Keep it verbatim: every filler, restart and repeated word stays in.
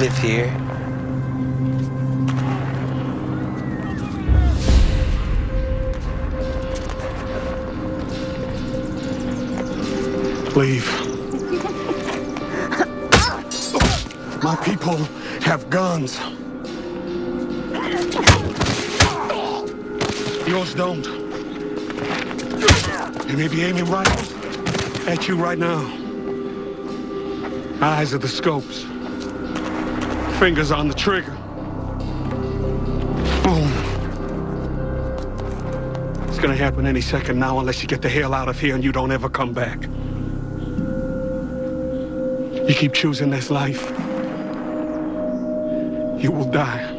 live here. Leave. My people have guns. Yours don't. They may be aiming rifles at you right now. Eyes are the scopes. Fingers on the trigger. Boom. It's gonna happen any second now unless you get the hell out of here and you don't ever come back. You keep choosing this life, you will die.